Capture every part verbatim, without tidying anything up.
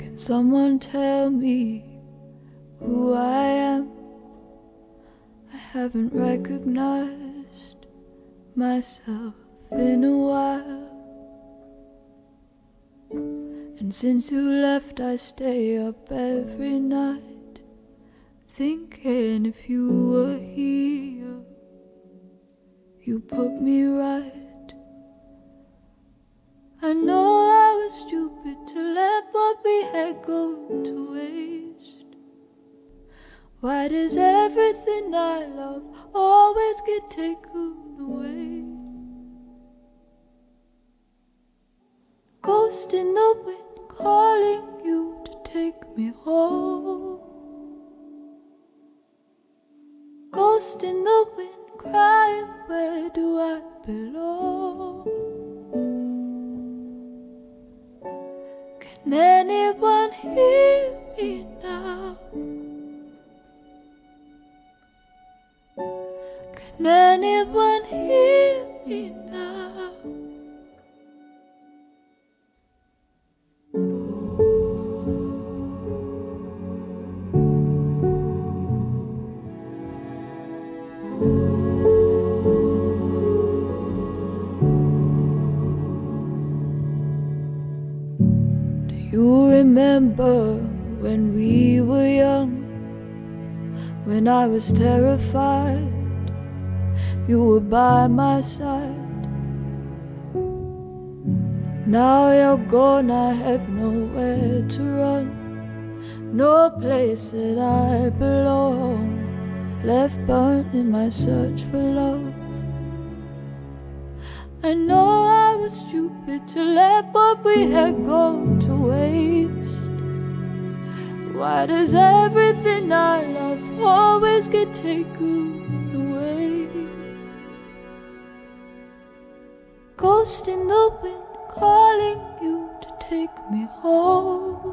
Can someone tell me who I am? I haven't recognized myself in a while. And since you left, I stay up every night, thinking if you were here, you put me right. I know I was stupid to let what we had go to waste. Why does everything I love always get taken away? Ghost in the wind calling you to take me home. Ghost in the wind crying, where do I belong? Can anyone hear me now? Can anyone hear me now? Do you remember when we were young, when I was terrified? You were by my side. Now you're gone, I have nowhere to run, no place that I belong, left burnt in my search for love. I know I was stupid to let what we had go to waste. Why does everything I love always get taken away? Ghost in the wind calling you to take me home.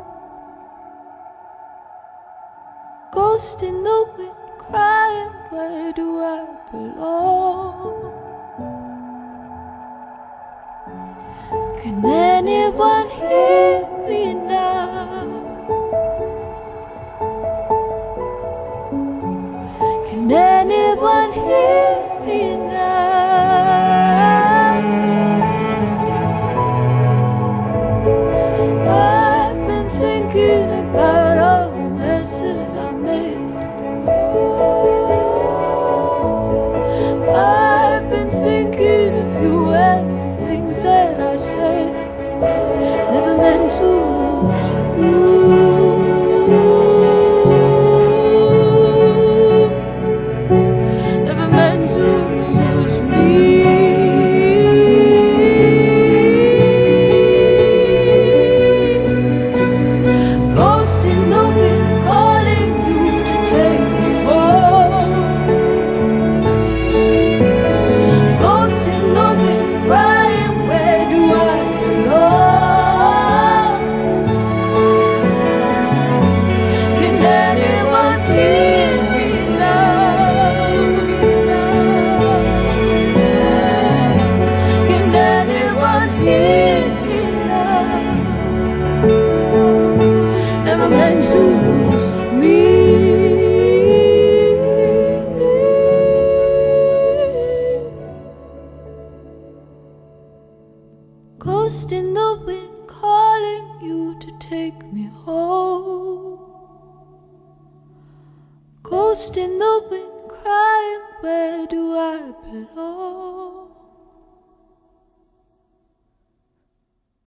Ghost in the wind crying, where do I belong? Can anyone hear me now? Can anyone hear me now? I've been thinking about all the mess that I made. I've been thinking of you and the things that I said. Never meant to lose you. Never meant to lose me. Ghost in the wind calling you to take me home. Ghost in the wind crying, where do I belong? Can anyone hear me now? Can anyone hear me now? Never meant to lose me. Ghost in the wind calling you to take me home. Ghost in the wind crying, where do I belong?